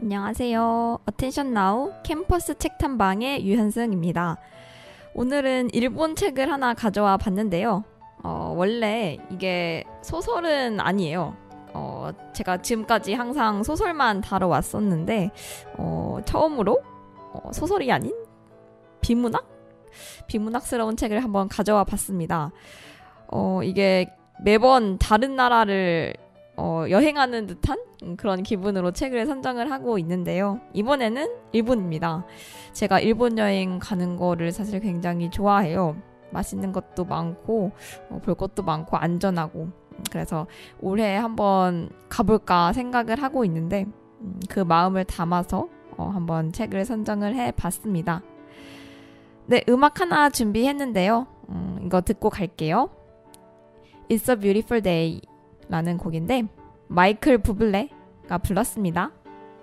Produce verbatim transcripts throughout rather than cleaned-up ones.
안녕하세요. 어텐션 나우 캠퍼스 책탐방의 유현승입니다. 오늘은 일본 책을 하나 가져와 봤는데요. 어, 원래 이게 소설은 아니에요. 어, 제가 지금까지 항상 소설만 다뤄왔었는데 어, 처음으로 어, 소설이 아닌 비문학? 비문학스러운 책을 한번 가져와 봤습니다. 어, 이게 매번 다른 나라를 어, 여행하는 듯한 그런 기분으로 책을 선정을 하고 있는데요. 이번에는 일본입니다. 제가 일본 여행 가는 거를 사실 굉장히 좋아해요. 맛있는 것도 많고 어, 볼 것도 많고 안전하고 그래서 올해 한번 가볼까 생각을 하고 있는데 음, 그 마음을 담아서 어, 한번 책을 선정을 해봤습니다. 네, 음악 하나 준비했는데요. 음, 이거 듣고 갈게요. It's a Beautiful Day 라는 곡인데 마이클 부블레가 불렀습니다.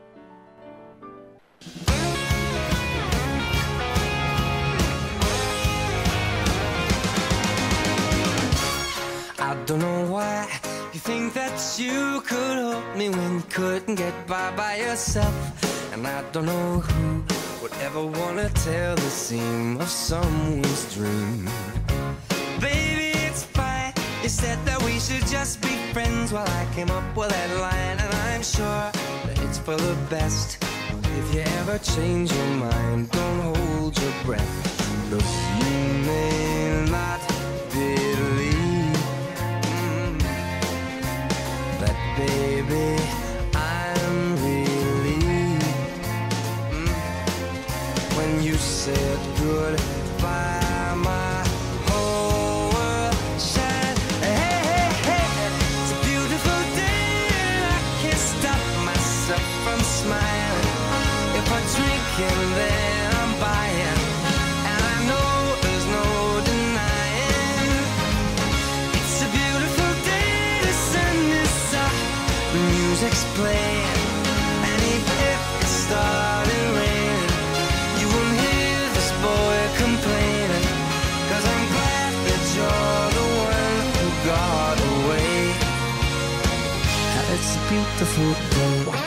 I don't know why you think that you could help me when you couldn't get by by yourself. And I don't know who would ever wanna tell the seam of someone's dream. Baby, it's fine. You said that we should just be friends while I came up with that line. And I'm sure that it's for the best. If you ever change your mind, don't hold your breath. Look, you may not believe mm, that, baby, I'm relieved mm, when you said goodbye. My whole world shined. Hey, hey, hey, it's a beautiful day and I can't stop myself from smiling. If I drink and then I'm buying, and I know there's no denying. It's a beautiful day, the sun is up, the music's playing, and even if it started raining, you won't hear this boy complaining, 'cause I'm glad that you're the one who got away. It's a beautiful day.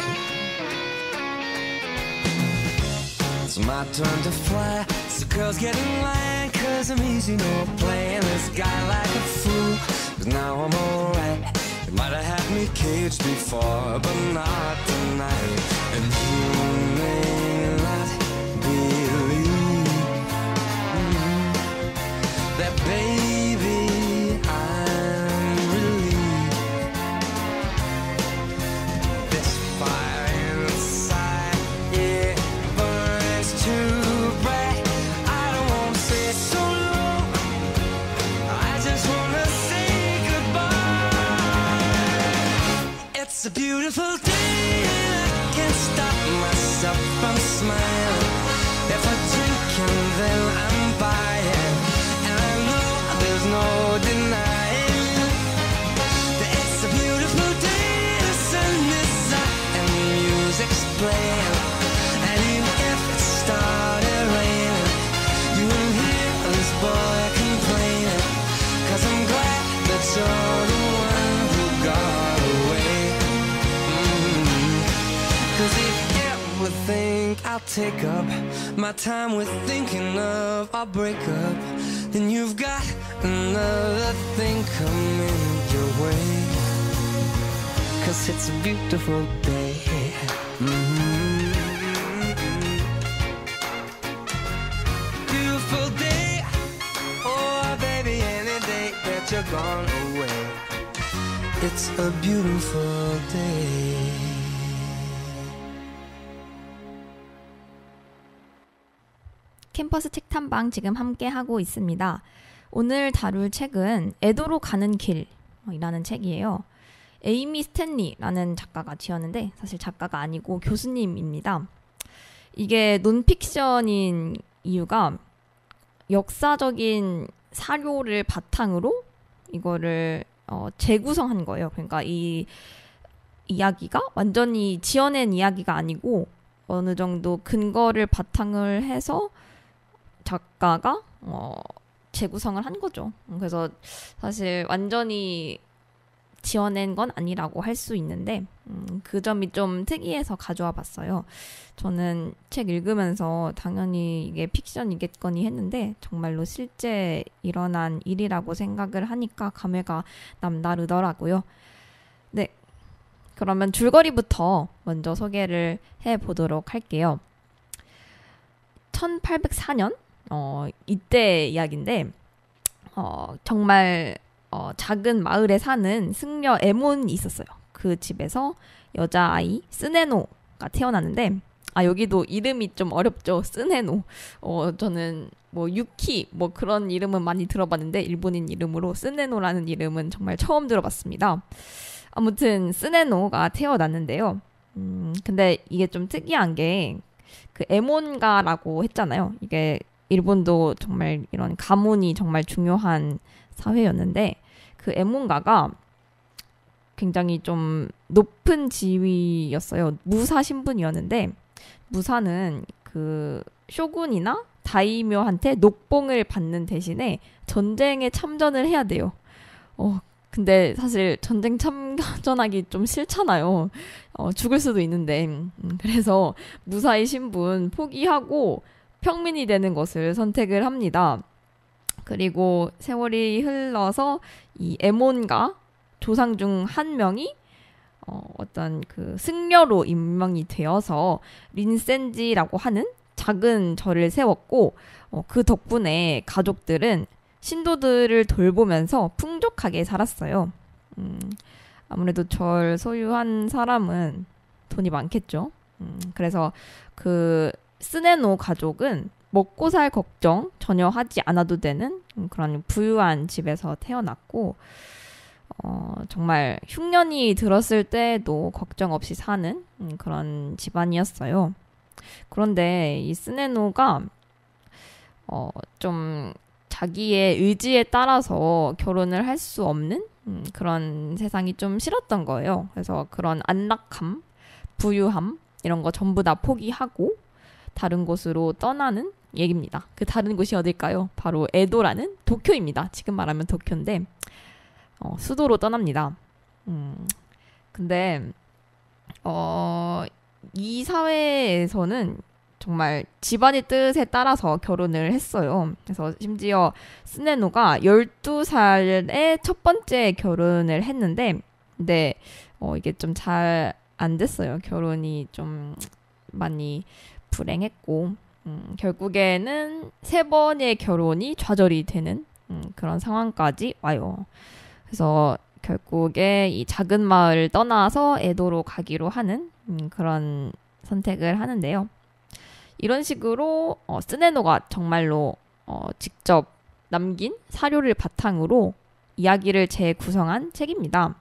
It's my turn to fly, so girls get in line, 'cause I'm easy, no playing this guy like a fool. 'Cause now I'm alright. You might have had me caged before, but not tonight. And you may not believe mm, that, baby, I'm relieved. This fire inside, yeah, burns too bright. I don't wanna say so long, I just wanna say goodbye. It's a beautiful day and I can't stop myself from smiling. If I drink and then I'm buying, and I know there's no denying that it's a beautiful day, the sun is up and the music's playing, and even if it started raining, you won't hear this boy complaining, 'cause I'm glad that you're the one who got away. mm 'Cause if you ever think I'll take up my time with thinking of our breakup, then you've got another thing coming your way. 'Cause it's a beautiful day. mm Beautiful day. Oh, baby, any day that you're gone away, it's a beautiful day. 캠퍼스 책탐방 지금 함께 하고 있습니다. 오늘 다룰 책은 에도로 가는 길이라는 책이에요. 에이미 스탠리라는 작가가 지었는데 사실 작가가 아니고 교수님입니다. 이게 논픽션인 이유가 역사적인 사료를 바탕으로 이거를 어, 재구성한 거예요. 그러니까 이 이야기가 완전히 지어낸 이야기가 아니고 어느 정도 근거를 바탕을 해서 작가가 어, 재구성을 한 거죠. 그래서 사실 완전히 지어낸 건 아니라고 할 수 있는데 음, 그 점이 좀 특이해서 가져와 봤어요. 저는 책 읽으면서 당연히 이게 픽션이겠거니 했는데 정말로 실제 일어난 일이라고 생각을 하니까 감회가 남다르더라고요. 네, 그러면 줄거리부터 먼저 소개를 해보도록 할게요. 천팔백사 년? 어, 이때 이야기인데 어, 정말 어, 작은 마을에 사는 승려 에몬이 있었어요. 그 집에서 여자아이 스네노가 태어났는데 아 여기도 이름이 좀 어렵죠. 스네노. 어, 저는 뭐 유키 뭐 그런 이름은 많이 들어봤는데 일본인 이름으로 스네노라는 이름은 정말 처음 들어봤습니다. 아무튼 스네노가 태어났는데요. 음, 근데 이게 좀 특이한 게 그 에몬가라고 했잖아요. 이게 일본도 정말 이런 가문이 정말 중요한 사회였는데 그 에몬가가 굉장히 좀 높은 지위였어요. 무사 신분이었는데 무사는 그 쇼군이나 다이묘한테 녹봉을 받는 대신에 전쟁에 참전을 해야 돼요. 어, 근데 사실 전쟁 참전하기 좀 싫잖아요. 어, 죽을 수도 있는데. 음, 그래서 무사의 신분 포기하고 평민이 되는 것을 선택을 합니다. 그리고 세월이 흘러서 이 에몬가 조상 중 한 명이 어, 어떤 그 승려로 임명이 되어서 린센지라고 하는 작은 절을 세웠고 어, 그 덕분에 가족들은 신도들을 돌보면서 풍족하게 살았어요. 음, 아무래도 절 소유한 사람은 돈이 많겠죠. 음, 그래서 그 스네노 가족은 먹고 살 걱정 전혀 하지 않아도 되는 그런 부유한 집에서 태어났고 어, 정말 흉년이 들었을 때도 걱정 없이 사는 그런 집안이었어요. 그런데 이 스네노가 어, 좀 자기의 의지에 따라서 결혼을 할 수 없는 음, 그런 세상이 좀 싫었던 거예요. 그래서 그런 안락함, 부유함 이런 거 전부 다 포기하고 다른 곳으로 떠나는 얘기입니다. 그 다른 곳이 어딜까요? 바로 에도라는 도쿄입니다. 지금 말하면 도쿄인데 어, 수도로 떠납니다. 음, 근데 어, 이 사회에서는 정말 집안의 뜻에 따라서 결혼을 했어요. 그래서 심지어 스네노가 열두 살에 첫 번째 결혼을 했는데 근데 어, 이게 좀 잘 안 됐어요. 결혼이 좀 많이 불행했고 음, 결국에는 세 번의 결혼이 좌절이 되는 음, 그런 상황까지 와요. 그래서 결국에 이 작은 마을을 떠나서 에도로 가기로 하는 음, 그런 선택을 하는데요. 이런 식으로 어, 스네노가 정말로 어, 직접 남긴 사료를 바탕으로 이야기를 재구성한 책입니다.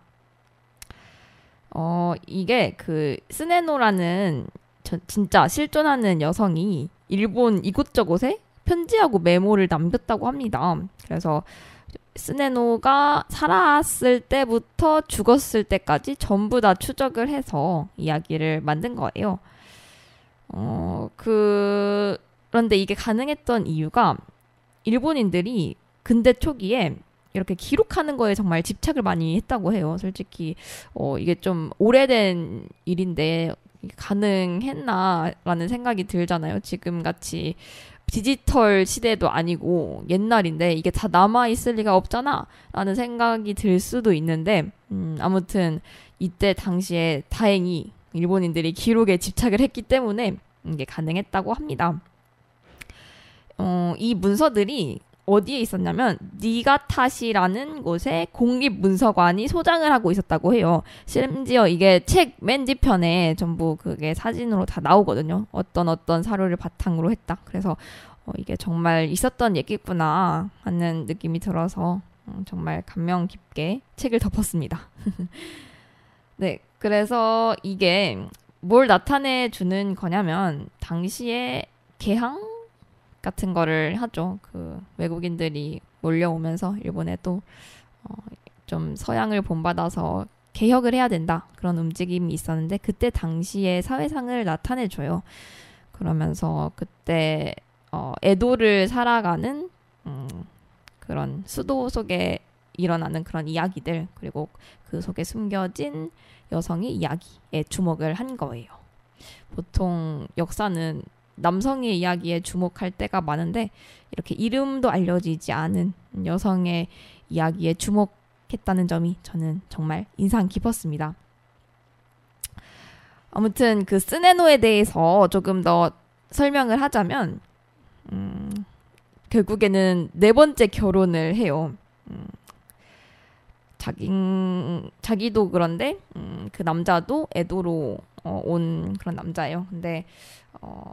어, 이게 그 스네노라는 저, 진짜 실존하는 여성이 일본 이곳저곳에 편지하고 메모를 남겼다고 합니다. 그래서 스네노가 살았을 때부터 죽었을 때까지 전부 다 추적을 해서 이야기를 만든 거예요. 어, 그, 그런데 이게 가능했던 이유가 일본인들이 근대 초기에 이렇게 기록하는 거에 정말 집착을 많이 했다고 해요. 솔직히, 어, 이게 좀 오래된 일인데 가능했나라는 생각이 들잖아요. 지금 같이 디지털 시대도 아니고 옛날인데 이게 다 남아있을 리가 없잖아 라는 생각이 들 수도 있는데 음, 아무튼 이때 당시에 다행히 일본인들이 기록에 집착을 했기 때문에 이게 가능했다고 합니다. 어, 이 문서들이 어디에 있었냐면 니가타시라는 곳에 공립문서관이 소장을 하고 있었다고 해요. 심지어 이게 책 맨 뒤편에 전부 그게 사진으로 다 나오거든요. 어떤 어떤 사료를 바탕으로 했다. 그래서 어, 이게 정말 있었던 얘기구나 하는 느낌이 들어서 음, 정말 감명 깊게 책을 덮었습니다. 네, 그래서 이게 뭘 나타내 주는 거냐면 당시에 개항 같은 거를 하죠. 그 외국인들이 몰려오면서 일본에 또 어, 좀 서양을 본받아서 개혁을 해야 된다. 그런 움직임이 있었는데 그때 당시의 사회상을 나타내줘요. 그러면서 그때 어, 에도를 살아가는 음, 그런 수도 속에 일어나는 그런 이야기들, 그리고 그 속에 숨겨진 여성의 이야기에 주목을 한 거예요. 보통 역사는 남성의 이야기에 주목할 때가 많은데 이렇게 이름도 알려지지 않은 여성의 이야기에 주목했다는 점이 저는 정말 인상 깊었습니다. 아무튼 그 스네노에 대해서 조금 더 설명을 하자면 음, 결국에는 네 번째 결혼을 해요. 음, 자기, 자기도 그런데 음, 그 남자도 에도로 어, 온 그런 남자예요. 근데 어,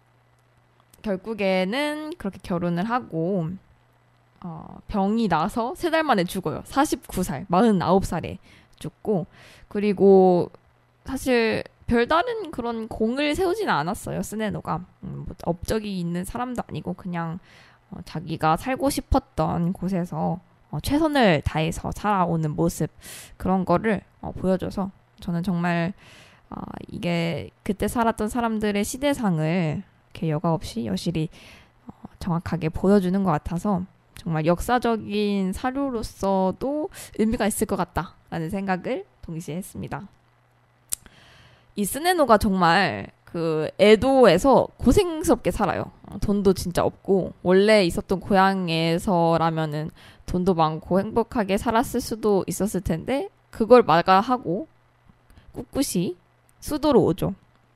결국에는 그렇게 결혼을 하고 어, 병이 나서 세 달 만에 죽어요. 사십구 살, 마흔아홉 살에 죽고, 그리고 사실 별다른 그런 공을 세우지는 않았어요. 스네노가 음, 뭐 업적이 있는 사람도 아니고 그냥 어, 자기가 살고 싶었던 곳에서 어, 최선을 다해서 살아오는 모습, 그런 거를 어, 보여줘서 저는 정말 어, 이게 그때 살았던 사람들의 시대상을 이렇게 여과 없이 여실히 어, 정확하게 보여주는 것 같아서 정말 역사적인 사료로서도 의미가 있을 것 같다라는 생각을 동시에 했습니다. 이 스네노가 정말 그 에도에서 고생스럽게 살아요. 돈도 진짜 없고, 원래 있었던 고향에서라면은 돈도 많고 행복하게 살았을 수도 있었을 텐데 그걸 마다하고 꿋꿋이 수도로 오죠.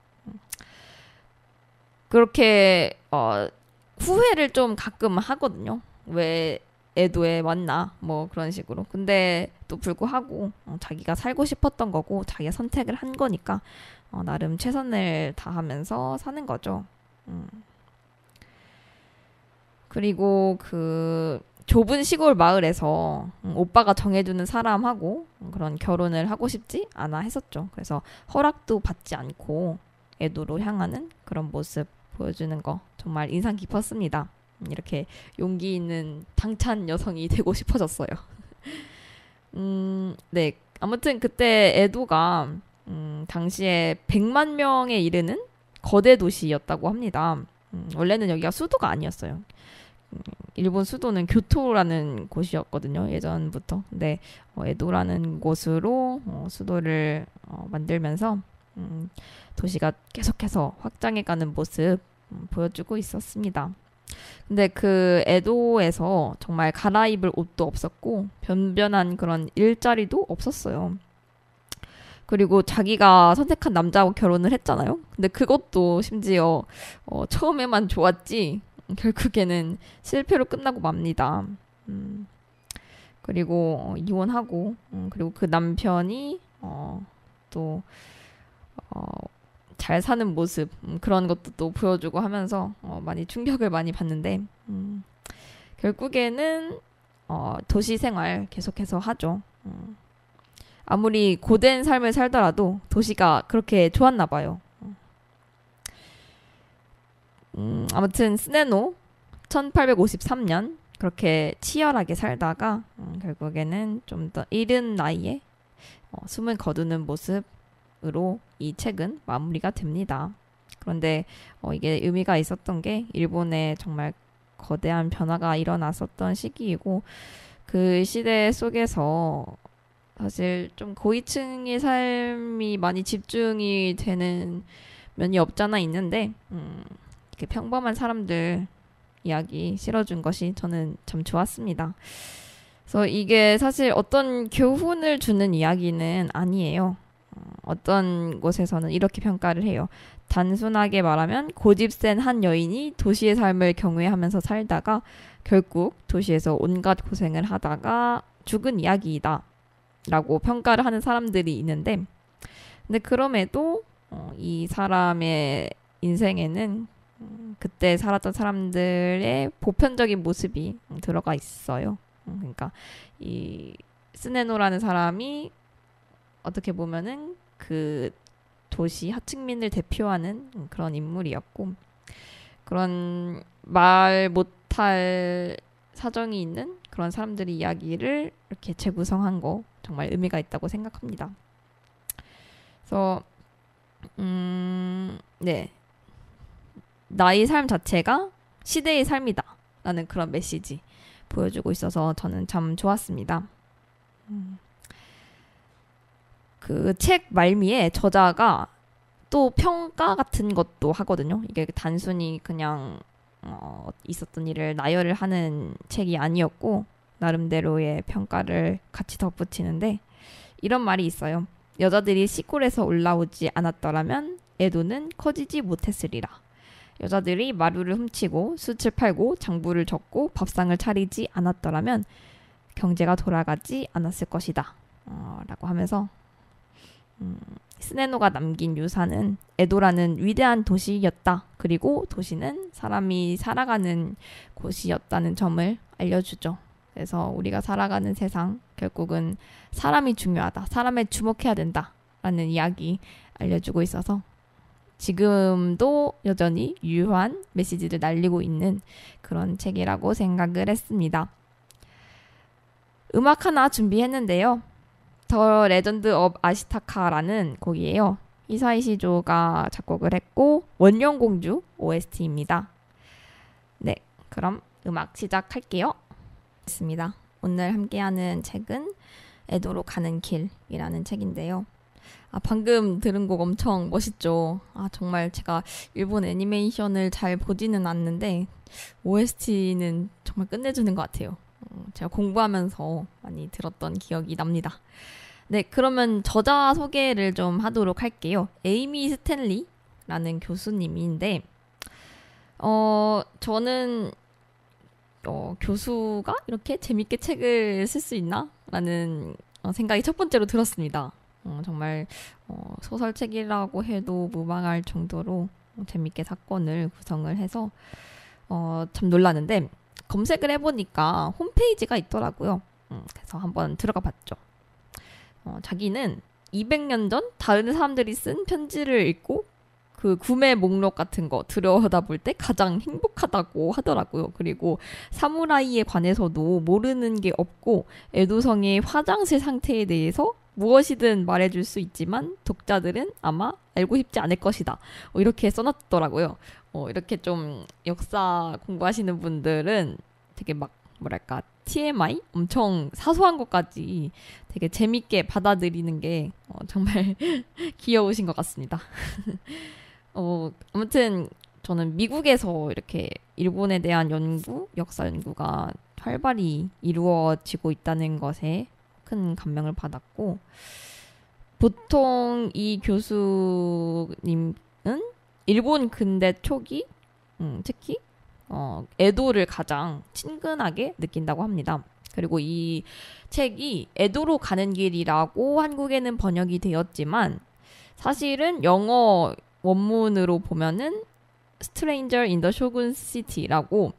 그렇게 어, 후회를 좀 가끔 하거든요. 왜 에도에 왔나 뭐 그런 식으로. 근데 또 불구하고 어, 자기가 살고 싶었던 거고 자기가 선택을 한 거니까 어, 나름 최선을 다하면서 사는 거죠. 음. 그리고 그 좁은 시골 마을에서 음, 오빠가 정해주는 사람하고 음, 그런 결혼을 하고 싶지 않아 했었죠. 그래서 허락도 받지 않고 에도로 향하는 그런 모습 보여주는 거 정말 인상 깊었습니다. 이렇게 용기 있는 당찬 여성이 되고 싶어졌어요. 음, 네. 아무튼 그때 에도가 음, 당시에 백만 명에 이르는 거대 도시였다고 합니다. 음, 원래는 여기가 수도가 아니었어요. 음, 일본 수도는 교토라는 곳이었거든요. 예전부터. 근데 어, 에도라는 곳으로 어, 수도를 어, 만들면서 음, 도시가 계속해서 확장해가는 모습 음, 보여주고 있었습니다. 근데 그 에도에서 정말 갈아입을 옷도 없었고 변변한 그런 일자리도 없었어요. 그리고 자기가 선택한 남자하고 결혼을 했잖아요. 근데 그것도 심지어 어, 처음에만 좋았지 결국에는 실패로 끝나고 맙니다. 음, 그리고 어, 이혼하고 음, 그리고 그 남편이 어, 또 어, 잘 사는 모습 음, 그런 것도 또 보여주고 하면서 어, 많이 충격을 많이 받는데 음, 결국에는 어, 도시 생활 계속해서 하죠. 음, 아무리 고된 삶을 살더라도 도시가 그렇게 좋았나 봐요. 음, 아무튼 스네노 천팔백오십삼 년 그렇게 치열하게 살다가 음, 결국에는 좀 더 이른 나이에 어, 숨을 거두는 모습으로 이 책은 마무리가 됩니다. 그런데 어, 이게 의미가 있었던 게 일본에 정말 거대한 변화가 일어났었던 시기이고 그 시대 속에서 사실 좀 고위층의 삶이 많이 집중이 되는 면이 없잖아 있는데 음, 이렇게 평범한 사람들 이야기 실어준 것이 저는 참 좋았습니다. 그래서 이게 사실 어떤 교훈을 주는 이야기는 아니에요. 어, 어떤 곳에서는 이렇게 평가를 해요. 단순하게 말하면 고집센 한 여인이 도시의 삶을 경외하면서 살다가 결국 도시에서 온갖 고생을 하다가 죽은 이야기이다 라고 평가를 하는 사람들이 있는데 근데 그럼에도 어, 이 사람의 인생에는 음, 그때 살았던 사람들의 보편적인 모습이 음, 들어가 있어요. 음, 그러니까 이 스네노라는 사람이 어떻게 보면은 그 도시 하층민을 대표하는 그런 인물이었고 그런 말 못할 사정이 있는 그런 사람들의 이야기를 이렇게 재구성한 거 정말 의미가 있다고 생각합니다. 그래서 음, 네. 나의 삶 자체가 시대의 삶이다 라는 그런 메시지 보여주고 있어서 저는 참 좋았습니다. 음. 그 책 말미에 저자가 또 평가 같은 것도 하거든요. 이게 단순히 그냥 어, 있었던 일을 나열을 하는 책이 아니었고 나름대로의 평가를 같이 덧붙이는데 이런 말이 있어요. 여자들이 시골에서 올라오지 않았더라면 애도는 커지지 못했으리라. 여자들이 마루를 훔치고 숯을 팔고 장부를 적고 밥상을 차리지 않았더라면 경제가 돌아가지 않았을 것이다. 어, 라고 하면서 음, 스네노가 남긴 유산은 에도라는 위대한 도시였다. 그리고 도시는 사람이 살아가는 곳이었다는 점을 알려주죠. 그래서 우리가 살아가는 세상 결국은 사람이 중요하다. 사람에 주목해야 된다. 라는 이야기 알려주고 있어서 지금도 여전히 유효한 메시지를 날리고 있는 그런 책이라고 생각을 했습니다. 음악 하나 준비했는데요. 더 레전드 업 아시타카라는 곡이에요. 히사이 시조가 작곡을 했고 원령공주 오에스티입니다. 네, 그럼 음악 시작할게요. 있습니다. 오늘 함께하는 책은 에도로 가는 길이라는 책인데요. 아, 방금 들은 곡 엄청 멋있죠. 아, 정말 제가 일본 애니메이션을 잘 보지는 않는데 오에스티는 정말 끝내주는 것 같아요. 어, 제가 공부하면서 많이 들었던 기억이 납니다. 네, 그러면 저자 소개를 좀 하도록 할게요. 에이미 스탠리라는 교수님인데 어, 저는 어, 교수가 이렇게 재밌게 책을 쓸 수 있나? 라는 어, 생각이 첫 번째로 들었습니다. 어, 정말 어, 소설책이라고 해도 무방할 정도로 재밌게 사건을 구성을 해서 어, 참 놀랐는데 검색을 해보니까 홈페이지가 있더라고요. 음, 그래서 한번 들어가 봤죠. 어, 자기는 이백 년 전 다른 사람들이 쓴 편지를 읽고 그 구매 목록 같은 거 들여다볼 때 가장 행복하다고 하더라고요. 그리고 사무라이에 관해서도 모르는 게 없고 에도성의 화장실 상태에 대해서 무엇이든 말해줄 수 있지만 독자들은 아마 알고 싶지 않을 것이다. 어, 이렇게 써놨더라고요. 어, 이렇게 좀 역사 공부하시는 분들은 되게 막 뭐랄까 티엠아이? 엄청 사소한 것까지 되게 재밌게 받아들이는 게 어, 정말 귀여우신 것 같습니다. 어, 아무튼 저는 미국에서 이렇게 일본에 대한 연구, 역사 연구가 활발히 이루어지고 있다는 것에 큰 감명을 받았고 보통 이 교수님은 일본 근대 초기, 음, 특히 어, 에도를 가장 친근하게 느낀다고 합니다. 그리고 이 책이 에도로 가는 길이라고 한국에는 번역이 되었지만 사실은 영어 원문으로 보면은 Stranger in the Shogun City라고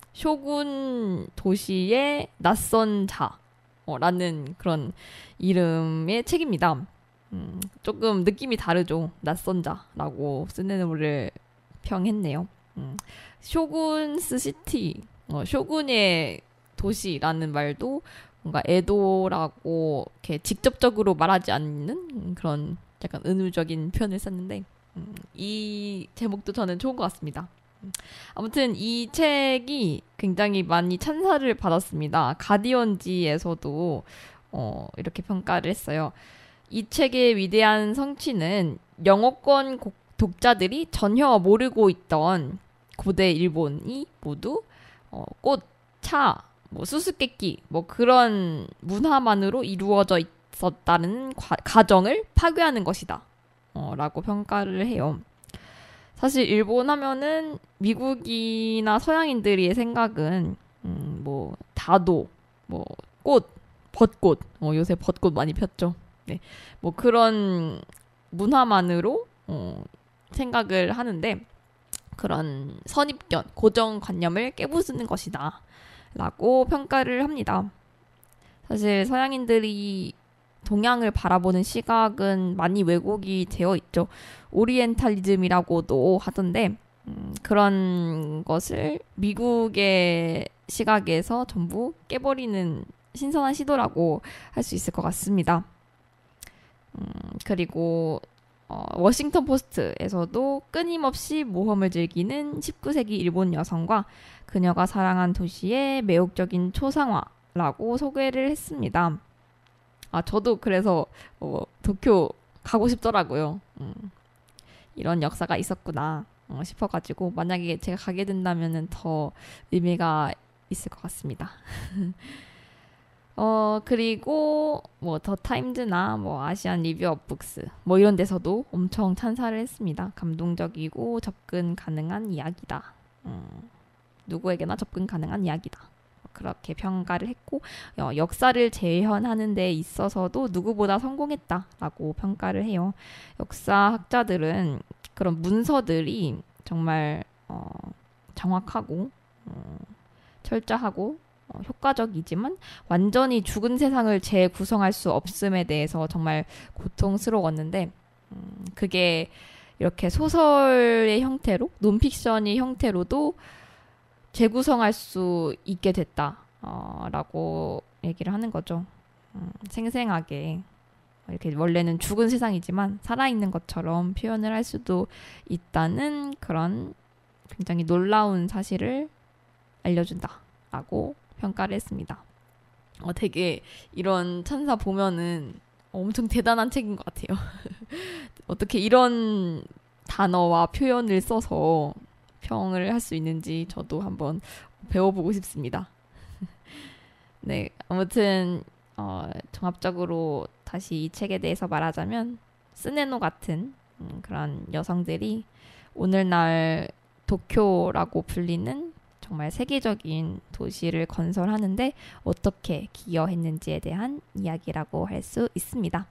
쇼군 도시의 낯선 자라는 그런 이름의 책입니다. 음, 조금 느낌이 다르죠. 낯선 자라고 쓰네노를 평했네요. 음, 쇼군스 시티, 어, 쇼군의 도시라는 말도 뭔가 에도라고 이렇게 직접적으로 말하지 않는 그런 약간 은유적인 표현을 썼는데 음, 이 제목도 저는 좋은 것 같습니다. 아무튼 이 책이 굉장히 많이 찬사를 받았습니다. 가디언지에서도 어, 이렇게 평가를 했어요. 이 책의 위대한 성취는 영어권 독자들이 전혀 모르고 있던 고대 일본이 모두 어, 꽃, 차, 뭐 수수께끼 뭐 그런 문화만으로 이루어져 있었다는 과, 가정을 파괴하는 것이다. 어, 라고 평가를 해요. 사실 일본 하면은 미국이나 서양인들의 생각은 음, 뭐 다도, 뭐 꽃, 벚꽃, 어, 요새 벚꽃 많이 폈죠. 네, 뭐 그런 문화만으로 어, 생각을 하는데 그런 선입견, 고정관념을 깨부수는 것이다. 라고 평가를 합니다. 사실 서양인들이 동양을 바라보는 시각은 많이 왜곡이 되어 있죠. 오리엔탈리즘이라고도 하던데 음, 그런 것을 미국의 시각에서 전부 깨버리는 신선한 시도라고 할 수 있을 것 같습니다. 음, 그리고 어, 워싱턴 포스트에서도 끊임없이 모험을 즐기는 십구 세기 일본 여성과 그녀가 사랑한 도시의 매혹적인 초상화라고 소개를 했습니다. 아, 저도 그래서 어, 도쿄 가고 싶더라고요. 음, 이런 역사가 있었구나 어, 싶어가지고 만약에 제가 가게 된다면은 더 의미가 있을 것 같습니다. 어 그리고 뭐 더 타임즈나 뭐 아시안 리뷰 업 북스 뭐 이런 데서도 엄청 찬사를 했습니다. 감동적이고 접근 가능한 이야기다. 음, 누구에게나 접근 가능한 이야기다. 그렇게 평가를 했고 어, 역사를 재현하는 데 있어서도 누구보다 성공했다라고 평가를 해요. 역사학자들은 그런 문서들이 정말 어, 정확하고 어, 철저하고 어, 효과적이지만 완전히 죽은 세상을 재구성할 수 없음에 대해서 정말 고통스러웠는데 음, 그게 이렇게 소설의 형태로 논픽션의 형태로도 재구성할 수 있게 됐다 어, 라고 얘기를 하는 거죠. 음, 생생하게 이렇게 원래는 죽은 세상이지만 살아있는 것처럼 표현을 할 수도 있다는 그런 굉장히 놀라운 사실을 알려준다 라고 평가를 했습니다. 어, 되게 이런 찬사 보면은 엄청 대단한 책인 것 같아요. 어떻게 이런 단어와 표현을 써서 평을 할 수 있는지 저도 한번 배워보고 싶습니다. 네, 아무튼 어, 종합적으로 다시 이 책에 대해서 말하자면 스네노 같은 음, 그런 여성들이 오늘날 도쿄라고 불리는 정말 세계적인 도시를 건설하는데 어떻게 기여했는지에 대한 이야기라고 할 수 있습니다.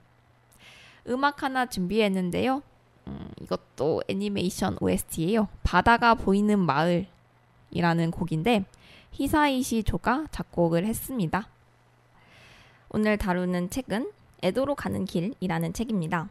음악 하나 준비했는데요. 음, 이것도 애니메이션 오에스티예요. 바다가 보이는 마을이라는 곡인데 히사이시 조가 작곡을 했습니다. 오늘 다루는 책은 에도로 가는 길이라는 책입니다.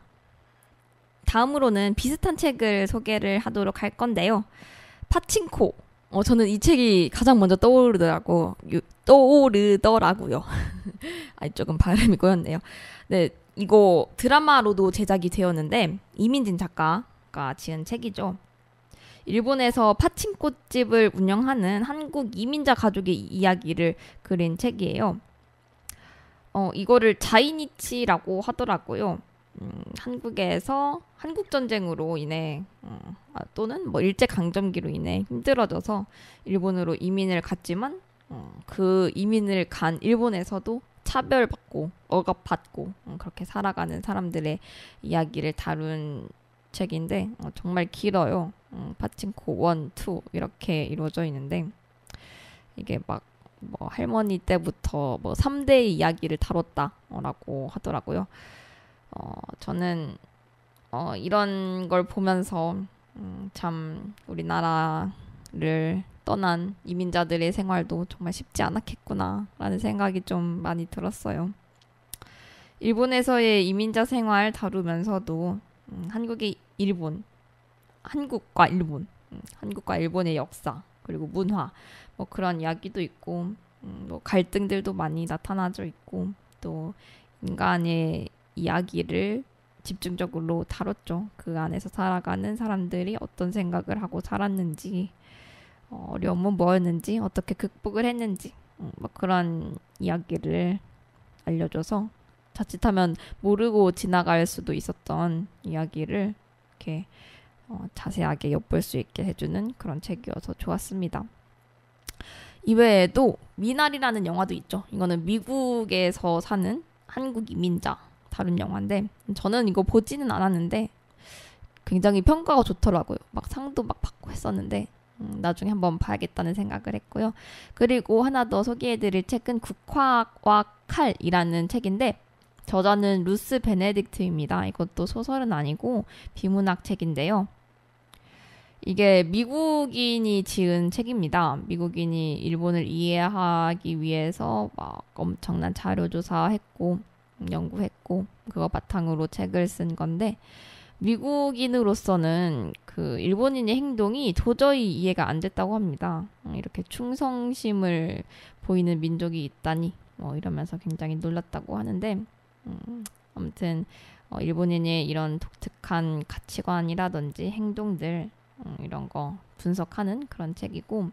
다음으로는 비슷한 책을 소개를 하도록 할 건데요. 파친코. 어, 저는 이 책이 가장 먼저 떠오르더라고, 유, 떠오르더라고요. 아, 조금 발음이 꼬였네요. 네, 이거 드라마로도 제작이 되었는데 이민진 작가가 지은 책이죠. 일본에서 파친코집을 운영하는 한국 이민자 가족의 이야기를 그린 책이에요. 어, 이거를 자이니치라고 하더라고요. 음, 한국에서 한국전쟁으로 인해 음, 아, 또는 뭐 일제강점기로 인해 힘들어져서 일본으로 이민을 갔지만 음, 그 이민을 간 일본에서도 차별받고 억압받고 음, 그렇게 살아가는 사람들의 이야기를 다룬 책인데 어, 정말 길어요. 음, 파친코 원, 투 이렇게 이루어져 있는데 이게 막 뭐 할머니 때부터 뭐 삼 대의 이야기를 다뤘다라고 하더라고요. 어, 저는 어, 이런 걸 보면서 음, 참 우리나라를 떠난 이민자들의 생활도 정말 쉽지 않았겠구나 라는 생각이 좀 많이 들었어요. 일본에서의 이민자 생활 다루면서도 음, 한국의 일본, 한국과 일본, 음, 한국과 일본의 역사 그리고 문화 뭐 그런 이야기도 있고 음, 뭐 갈등들도 많이 나타나져 있고 또 인간의 이야기를 집중적으로 다뤘죠. 그 안에서 살아가는 사람들이 어떤 생각을 하고 살았는지 어, 어려움은 뭐였는지 어떻게 극복을 했는지 음, 뭐 그런 이야기를 알려줘서 자칫하면 모르고 지나갈 수도 있었던 이야기를 이렇게 어, 자세하게 엿볼 수 있게 해주는 그런 책이어서 좋았습니다. 이외에도 미나리라는 영화도 있죠. 이거는 미국에서 사는 한국 이민자 다룬 영화인데 저는 이거 보지는 않았는데 굉장히 평가가 좋더라고요. 막 상도 막 받고 했었는데 음, 나중에 한번 봐야겠다는 생각을 했고요. 그리고 하나 더 소개해드릴 책은 국화와 칼이라는 책인데 저자는 루스 베네딕트입니다. 이것도 소설은 아니고 비문학 책인데요. 이게 미국인이 지은 책입니다. 미국인이 일본을 이해하기 위해서 막 엄청난 자료조사했고 연구했고 그거 바탕으로 책을 쓴 건데 미국인으로서는 그 일본인의 행동이 도저히 이해가 안 됐다고 합니다. 이렇게 충성심을 보이는 민족이 있다니 뭐 이러면서 굉장히 놀랐다고 하는데 음, 아무튼 어, 일본인의 이런 독특한 가치관이라든지 행동들 음, 이런 거 분석하는 그런 책이고,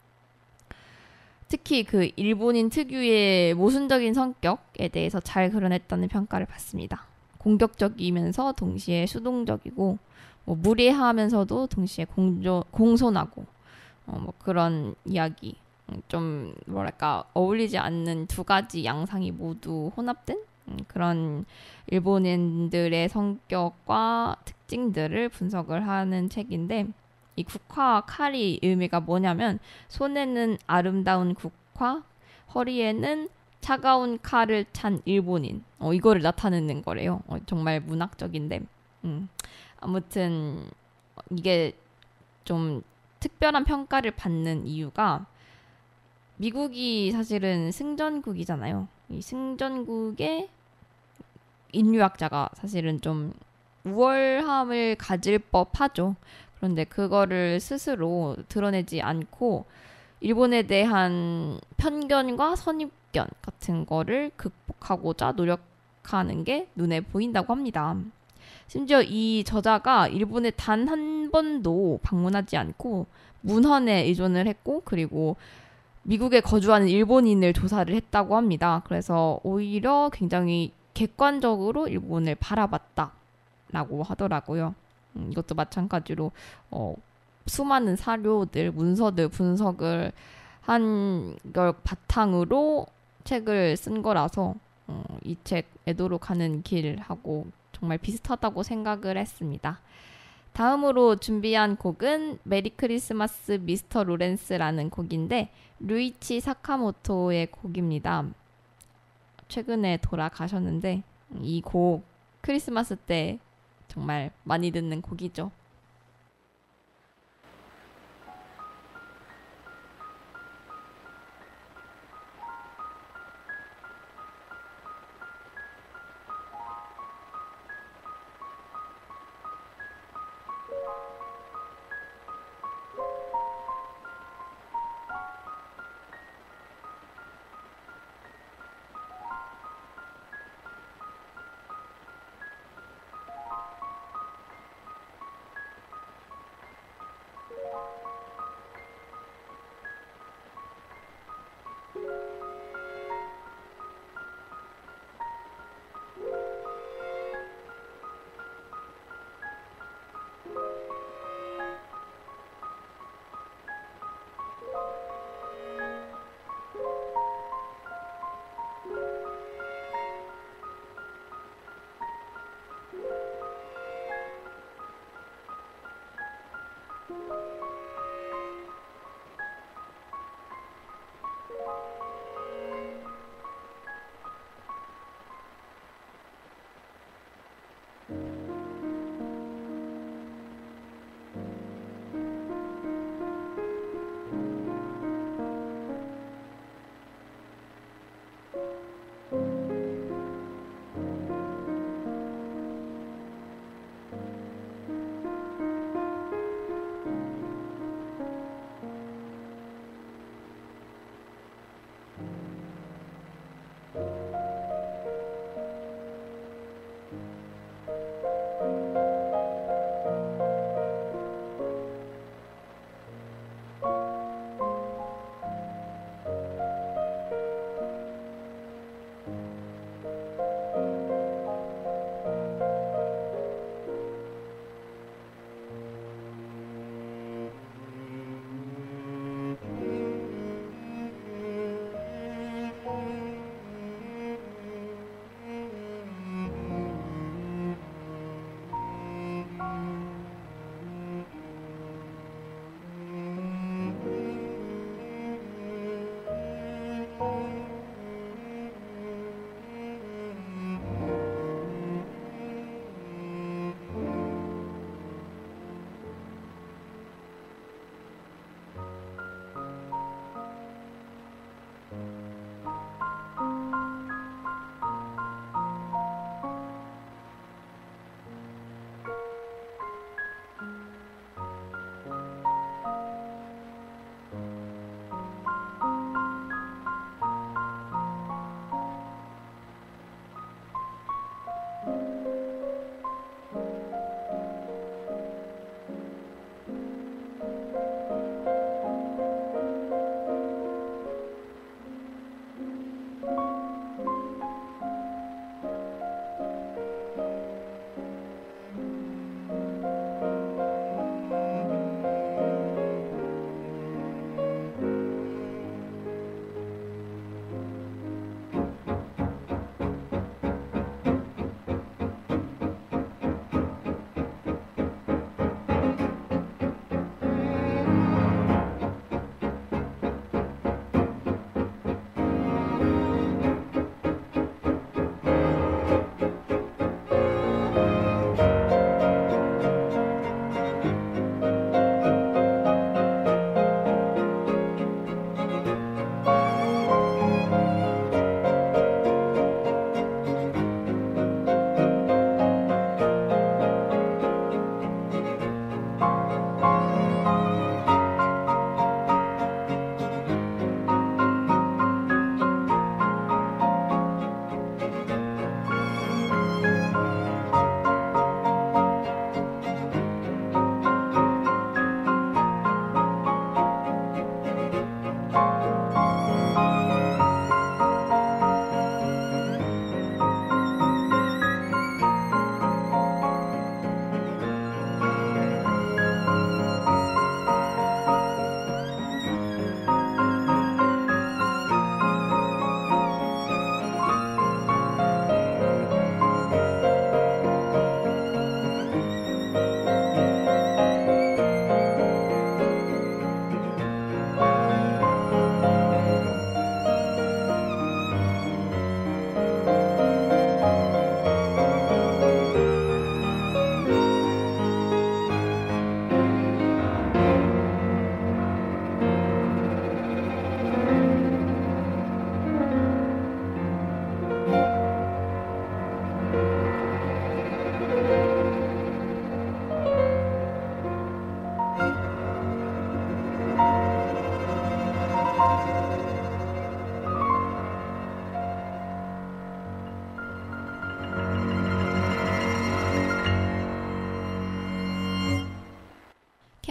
특히 그 일본인 특유의 모순적인 성격에 대해서 잘 그려냈다는 평가를 받습니다. 공격적이면서 동시에 수동적이고 뭐 무례하면서도 동시에 공조, 공손하고 어, 뭐 그런 이야기, 좀 뭐랄까 어울리지 않는 두 가지 양상이 모두 혼합된 음, 그런 일본인들의 성격과 특징들을 분석을 하는 책인데, 이 국화와 칼이 의미가 뭐냐면 손에는 아름다운 국화, 허리에는 차가운 칼을 찬 일본인, 어, 이거를 나타내는 거래요. 어, 정말 문학적인데 음, 아무튼 이게 좀 특별한 평가를 받는 이유가, 미국이 사실은 승전국이잖아요. 이 승전국의 인류학자가 사실은 좀 우월함을 가질 법하죠. 그런데 그거를 스스로 드러내지 않고 일본에 대한 편견과 선입견 같은 거를 극복하고자 노력하는 게 눈에 보인다고 합니다. 심지어 이 저자가 일본에 단 한 번도 방문하지 않고 문헌에 의존을 했고, 그리고 미국에 거주하는 일본인을 조사를 했다고 합니다. 그래서 오히려 굉장히 객관적으로 일본을 바라봤다라고 하더라고요. 음, 이것도 마찬가지로 어, 수많은 사료들, 문서들 분석을 한 걸 바탕으로 책을 쓴 거라서 어, 이 책 에도로 가는 길하고 정말 비슷하다고 생각을 했습니다. 다음으로 준비한 곡은 메리 크리스마스 미스터 로렌스라는 곡인데, 류이치 사카모토의 곡입니다. 최근에 돌아가셨는데 이 곡 크리스마스 때 정말 많이 듣는 곡이죠.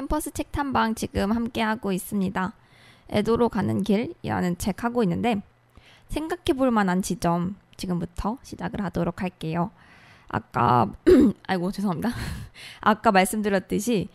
캠퍼스 책 탐방 지금 함께 하고 있습니다. 에도로 가는 길이라는 책 하고 있는데 생각해 볼 만한 지점 지금부터 시작을 하도록 할게요. 아까 아이고 죄송합니다. 아까 말씀드렸듯이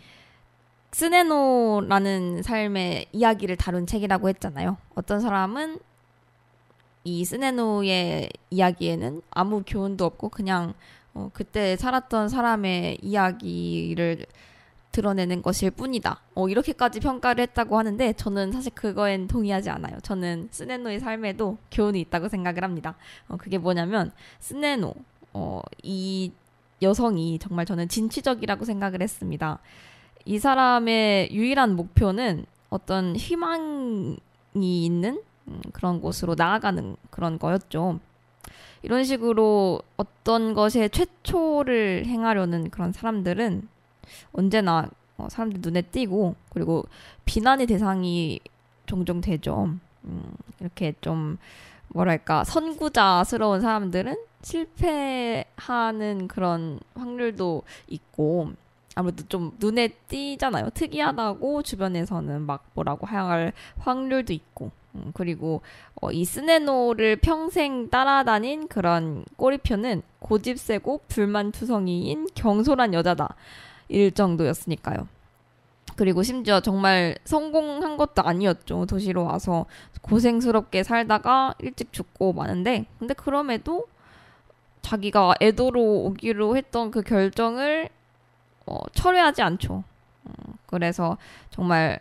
스네노라는 삶의 이야기를 다룬 책이라고 했잖아요. 어떤 사람은 이 스네노의 이야기에는 아무 교훈도 없고 그냥 어, 그때 살았던 사람의 이야기를 드러내는 것일 뿐이다. 어, 이렇게까지 평가를 했다고 하는데 저는 사실 그거엔 동의하지 않아요. 저는 스네노의 삶에도 교훈이 있다고 생각을 합니다. 어, 그게 뭐냐면 스네노, 어, 이 여성이 정말 저는 진취적이라고 생각을 했습니다. 이 사람의 유일한 목표는 어떤 희망이 있는 음, 그런 곳으로 나아가는 그런 거였죠. 이런 식으로 어떤 것에 최초를 행하려는 그런 사람들은 언제나 어, 사람들 눈에 띄고 그리고 비난의 대상이 종종 되죠. 음, 이렇게 좀 뭐랄까 선구자스러운 사람들은 실패하는 그런 확률도 있고 아무래도 좀 눈에 띄잖아요. 특이하다고 주변에서는 막 뭐라고 할 확률도 있고 음, 그리고 어, 이 스네노를 평생 따라다닌 그런 꼬리표는 고집세고 불만투성이인 경솔한 여자다 일 정도였으니까요. 그리고 심지어 정말 성공한 것도 아니었죠. 도시로 와서 고생스럽게 살다가 일찍 죽고 마는데 근데 그럼에도 자기가 에도로 오기로 했던 그 결정을 어, 철회하지 않죠. 음, 그래서 정말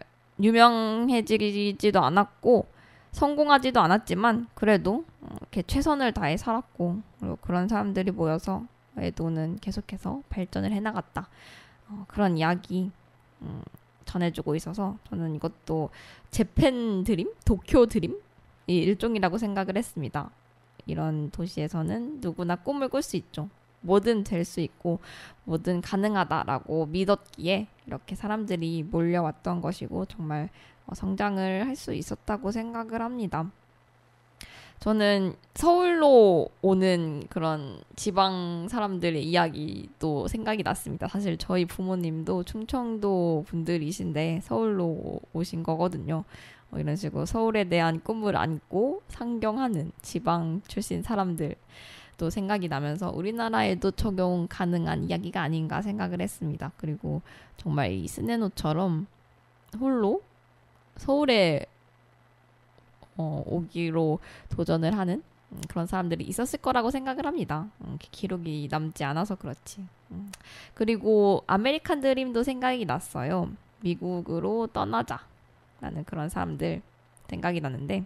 유명해지지도 않았고 성공하지도 않았지만 그래도 이렇게 최선을 다해 살았고 그리고 그런 사람들이 모여서 에도는 계속해서 발전을 해나갔다. 어, 그런 이야기 음, 전해주고 있어서 저는 이것도 재팬 드림? 도쿄 드림이 일종이라고 생각을 했습니다. 이런 도시에서는 누구나 꿈을 꿀 수 있죠. 뭐든 될 수 있고 뭐든 가능하다라고 믿었기에 이렇게 사람들이 몰려왔던 것이고 정말 성장을 할 수 있었다고 생각을 합니다. 저는 서울로 오는 그런 지방 사람들의 이야기도 생각이 났습니다. 사실 저희 부모님도 충청도 분들이신데 서울로 오신 거거든요. 어, 이런 식으로 서울에 대한 꿈을 안고 상경하는 지방 출신 사람들 또 생각이 나면서 우리나라에도 적용 가능한 이야기가 아닌가 생각을 했습니다. 그리고 정말 이 스네노처럼 홀로 서울에 어, 오기로 도전을 하는 음, 그런 사람들이 있었을 거라고 생각을 합니다. 음, 기록이 남지 않아서 그렇지. 음. 그리고 아메리칸 드림도 생각이 났어요. 미국으로 떠나자라는 그런 사람들 생각이 났는데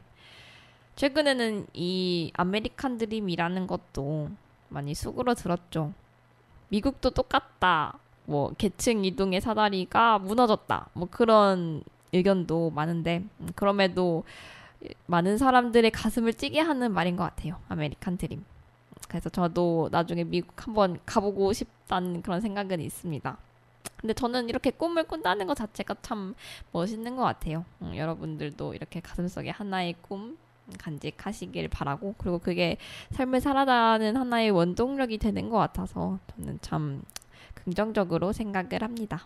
최근에는 이 아메리칸 드림이라는 것도 많이 수그러들었죠. 미국도 똑같다. 뭐 계층 이동의 사다리가 무너졌다. 뭐 그런 의견도 많은데 음, 그럼에도 많은 사람들의 가슴을 찌게 하는 말인 것 같아요. 아메리칸 드림. 그래서 저도 나중에 미국 한번 가보고 싶다는 그런 생각은 있습니다. 근데 저는 이렇게 꿈을 꾼다는 것 자체가 참 멋있는 것 같아요. 음, 여러분들도 이렇게 가슴속에 하나의 꿈 간직하시길 바라고 그리고 그게 삶을 살아가는 하나의 원동력이 되는 것 같아서 저는 참 긍정적으로 생각을 합니다.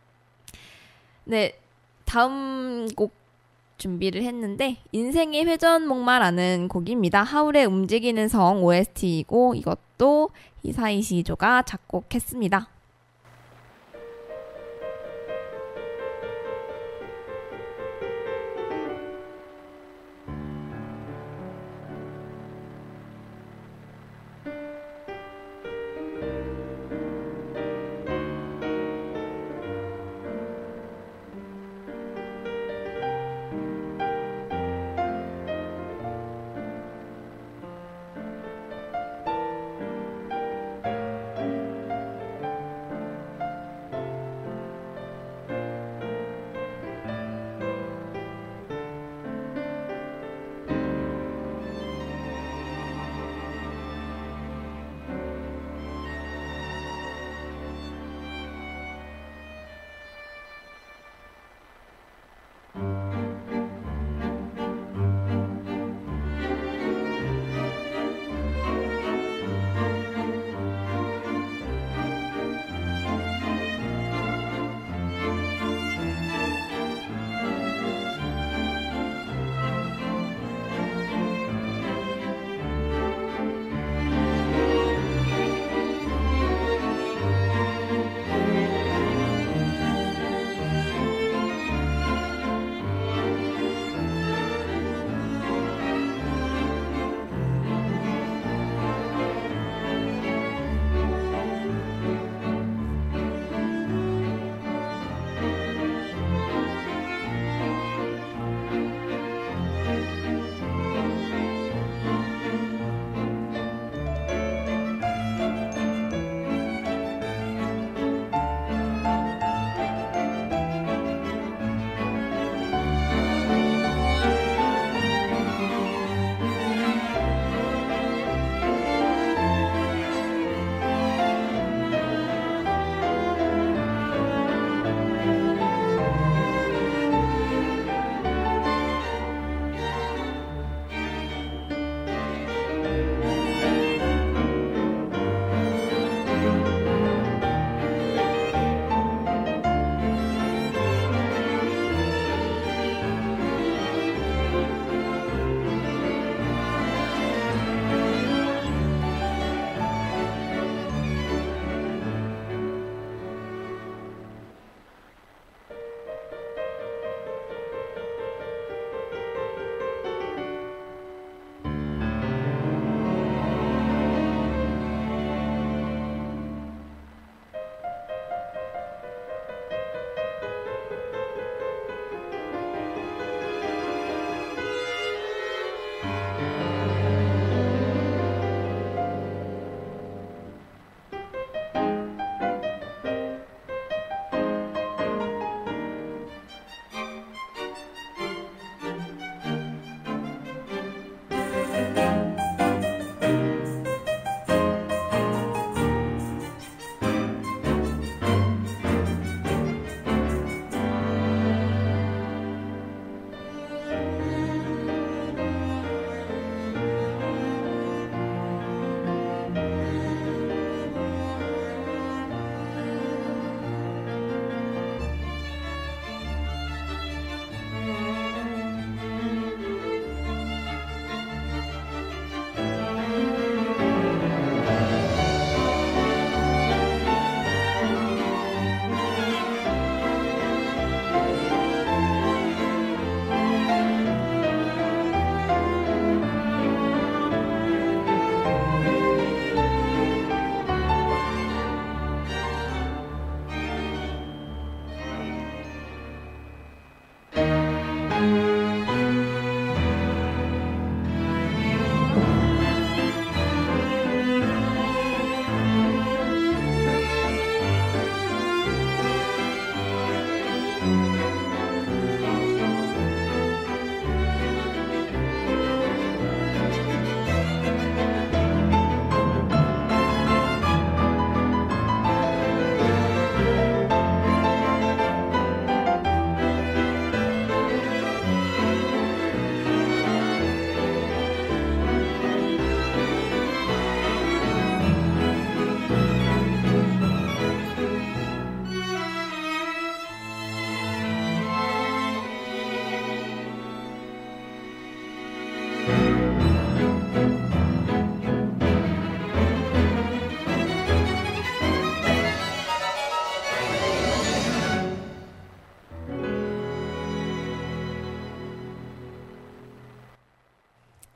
네, 다음 곡 준비를 했는데 인생의 회전목마라는 곡입니다. 하울의 움직이는 성 오에스티이고 이것도 히사이 시조가 작곡했습니다.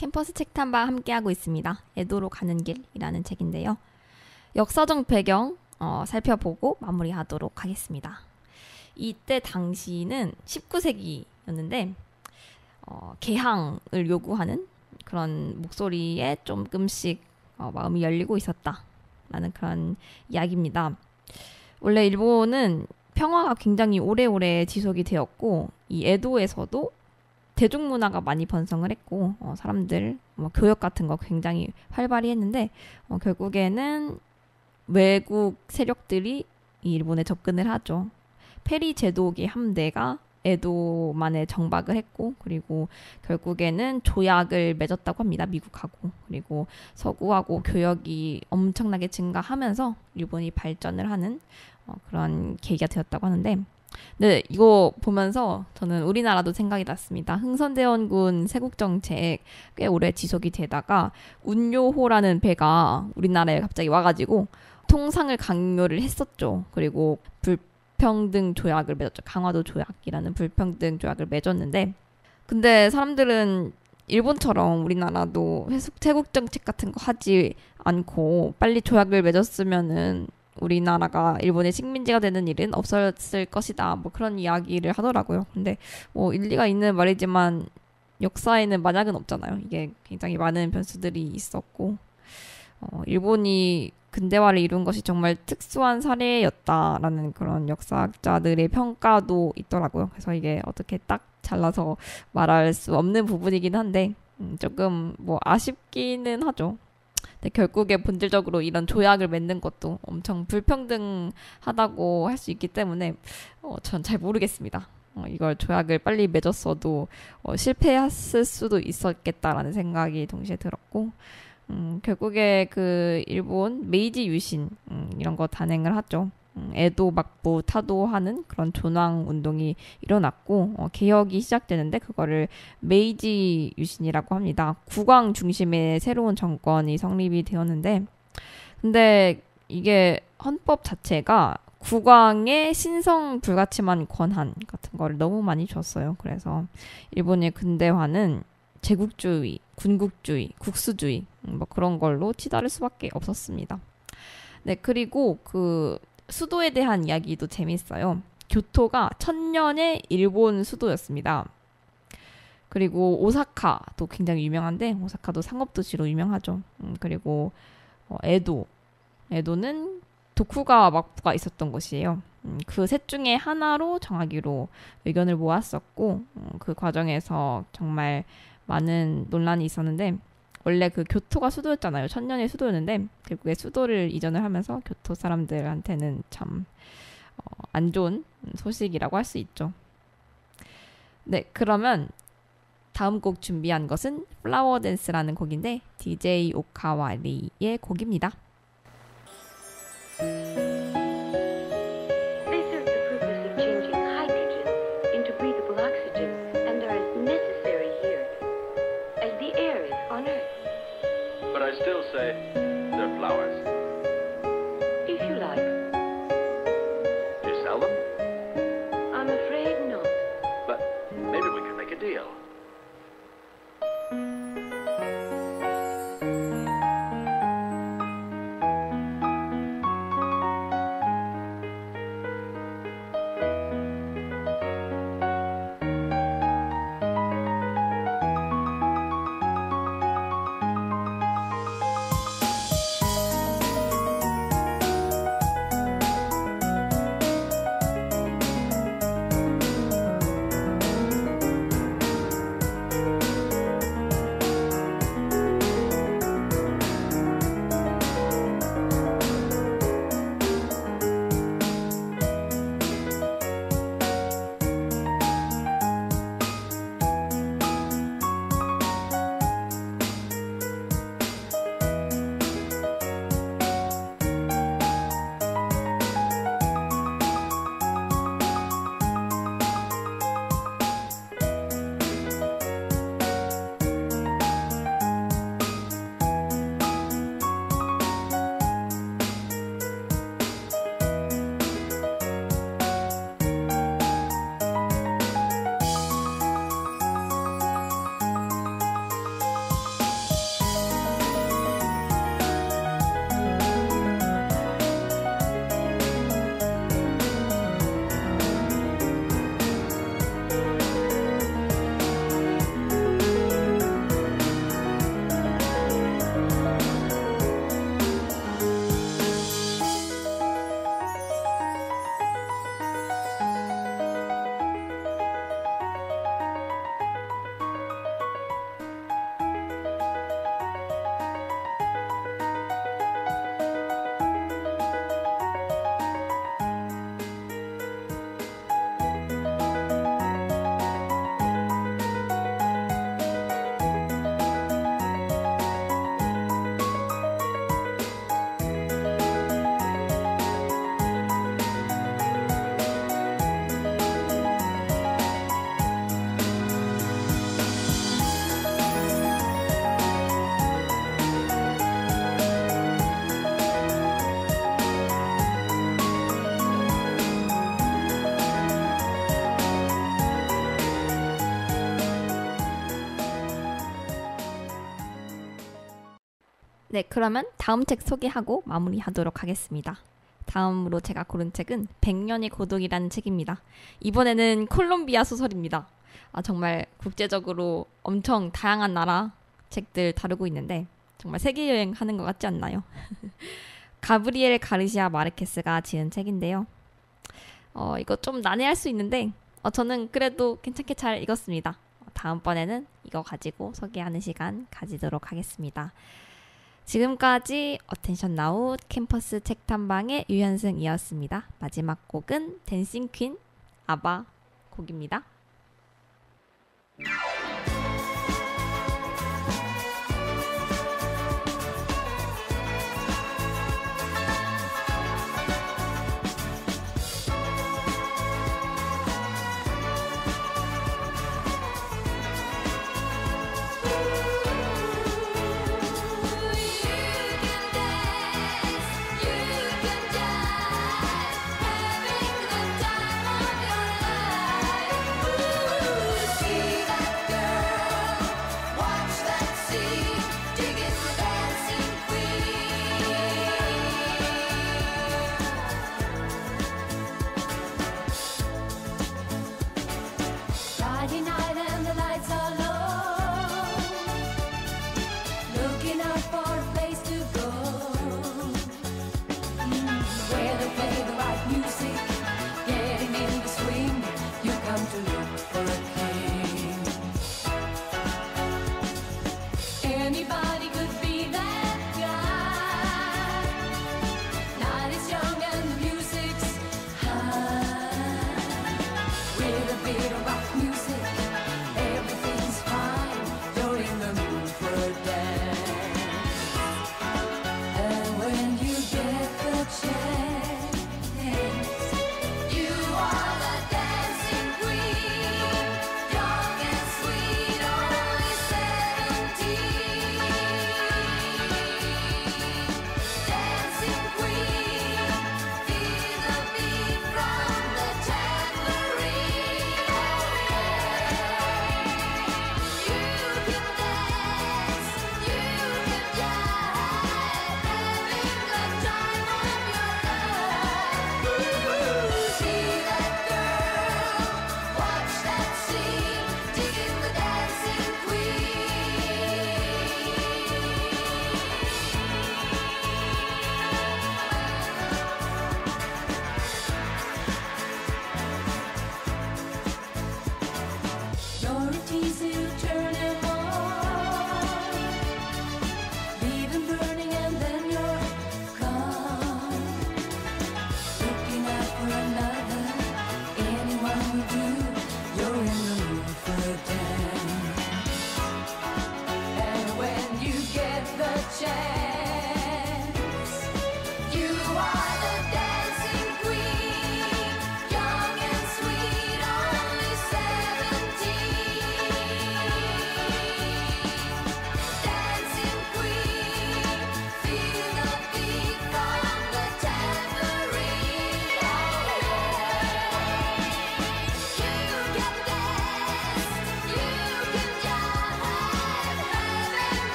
캠퍼스 책탐방 함께하고 있습니다. 에도로 가는 길이라는 책인데요. 역사적 배경 어, 살펴보고 마무리하도록 하겠습니다. 이때 당시는 십구 세기였는데 어, 개항을 요구하는 그런 목소리에 조금씩 어, 마음이 열리고 있었다라는 그런 이야기입니다. 원래 일본은 평화가 굉장히 오래오래 지속이 되었고 이 에도에서도 대중문화가 많이 번성을 했고 어, 사람들 뭐 교역 같은 거 굉장히 활발히 했는데 어, 결국에는 외국 세력들이 이 일본에 접근을 하죠. 페리 제독의 함대가 에도만에 정박을 했고 그리고 결국에는 조약을 맺었다고 합니다. 미국하고. 그리고 서구하고 교역이 엄청나게 증가하면서 일본이 발전을 하는 어, 그런 계기가 되었다고 하는데 네, 이거 보면서 저는 우리나라도 생각이 났습니다. 흥선대원군 세국정책 꽤 오래 지속이 되다가 운요호라는 배가 우리나라에 갑자기 와가지고 통상을 강요를 했었죠. 그리고 불평등 조약을 맺었죠. 강화도 조약이라는 불평등 조약을 맺었는데 근데 사람들은 일본처럼 우리나라도 세국정책 같은 거 하지 않고 빨리 조약을 맺었으면은 우리나라가 일본의 식민지가 되는 일은 없었을 것이다. 뭐 그런 이야기를 하더라고요. 근데 뭐 일리가 있는 말이지만 역사에는 만약은 없잖아요. 이게 굉장히 많은 변수들이 있었고 어, 일본이 근대화를 이룬 것이 정말 특수한 사례였다라는 그런 역사학자들의 평가도 있더라고요. 그래서 이게 어떻게 딱 잘라서 말할 수 없는 부분이긴 한데 음, 조금 뭐 아쉽기는 하죠. 근데 결국에 본질적으로 이런 조약을 맺는 것도 엄청 불평등하다고 할 수 있기 때문에 어, 전 잘 모르겠습니다. 어, 이걸 조약을 빨리 맺었어도 어, 실패했을 수도 있었겠다라는 생각이 동시에 들었고 음, 결국에 그 일본 메이지 유신 음, 이런 거 단행을 하죠. 음, 에도 막부 타도하는 그런 존왕 운동이 일어났고 어, 개혁이 시작되는데 그거를 메이지 유신이라고 합니다. 국왕 중심의 새로운 정권이 성립이 되었는데 근데 이게 헌법 자체가 국왕의 신성 불가침한 권한 같은 거를 너무 많이 줬어요. 그래서 일본의 근대화는 제국주의, 군국주의, 국수주의 뭐 그런 걸로 치달을 수밖에 없었습니다. 네, 그리고 그 수도에 대한 이야기도 재밌어요. 교토가 천년의 일본 수도였습니다. 그리고 오사카도 굉장히 유명한데 오사카도 상업도시로 유명하죠. 음, 그리고 어, 에도, 에도는 도쿠가와 막부가 있었던 곳이에요. 음, 그 셋 중에 하나로 정하기로 의견을 모았었고 음, 그 과정에서 정말 많은 논란이 있었는데 원래 그 교토가 수도였잖아요. 천년의 수도였는데 결국에 수도를 이전을 하면서 교토 사람들한테는 참 안 어, 좋은 소식이라고 할 수 있죠. 네, 그러면 다음 곡 준비한 것은 플라워 댄스라는 곡인데 디제이 오카와리의 곡입니다. I still say they're flowers. If you like. Do you sell them? I'm afraid not. But maybe we can make a deal. 네, 그러면 다음 책 소개하고 마무리하도록 하겠습니다. 다음으로 제가 고른 책은 백 년의 고독이라는 책입니다. 이번에는 콜롬비아 소설입니다. 아, 정말 국제적으로 엄청 다양한 나라 책들 다루고 있는데 정말 세계여행 하는 것 같지 않나요? 가브리엘 가르시아 마르케스가 지은 책인데요. 어, 이거 좀 난해할 수 있는데 어, 저는 그래도 괜찮게 잘 읽었습니다. 다음번에는 이거 가지고 소개하는 시간 가지도록 하겠습니다. 지금까지 어텐션 나우 캠퍼스 책탐방의 유현승이었습니다. 마지막 곡은 댄싱 퀸 아바 곡입니다.